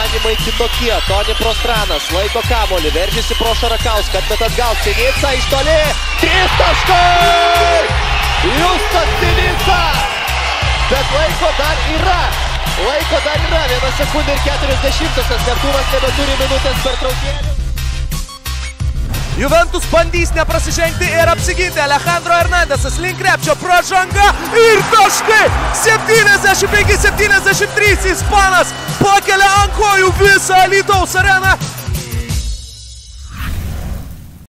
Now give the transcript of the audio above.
Sumanymai kitokie. Toni Prostranas laiko kamuolį, veržiasi pro Šarakauską, atmet atgal Sinica iš toli. 3 taškai! Justas Sinica! Bet laiko dar yra. 1 sekundė ir 40. Neptūnas nebeturi minutės pertraukėlių. Juventus bandys neprasižengti ir apsiginti. Alejandro Hernandesas link krepšio, pražanga ir taškai. 75-73 ispanas pakelia ant kojų visą Alytaus areną.